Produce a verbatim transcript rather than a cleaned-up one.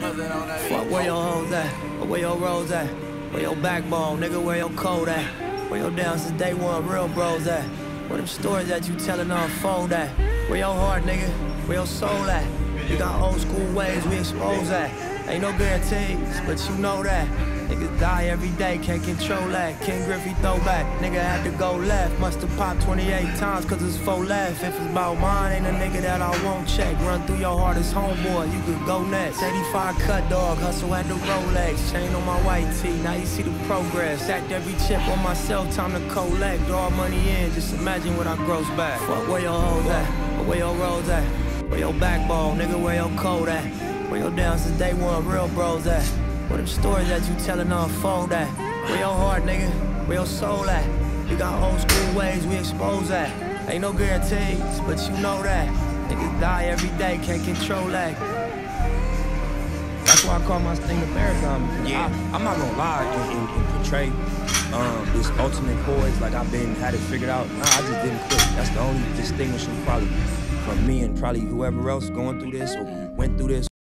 Fuck where your hoes at, or where your rolls at, where your backbone, nigga, where your code at, where your down since day one real bros at, where them stories that you tellin' on phone at, where your heart, nigga, where your soul at. You got old school ways we expose that. Ain't no guarantees, but you know that. Niggas die every day, can't control that. Ken Griffey throwback, nigga had to go left. Musta popped twenty-eight times cause it's four left. If it's about mine, ain't a nigga that I won't check. Run through your hardest homeboy, you could go next. eighty-five cut dog, hustle at the Rolex. Chain on my white tee, now you see the progress. Stacked every chip on myself, time to collect. Draw money in, just imagine what I gross back. Fuck where your hoes at, or where your rolls at, where your backbone, nigga, where your code at, where your down since day one real bros at. Where them stories that you tellin' on phone at. Where your heart, nigga, where your soul at. You got old school ways, we expose that. Ain't no guarantees, but you know that. Niggas die every day, can't control that. That's why I call my thing the marathon. Yeah, I, I'm not gonna lie and, and, and portray um, this ultimate poise like I've been had it figured out. Nah, I just didn't quit. That's the only distinguishing probably from me and probably whoever else going through this or went through this.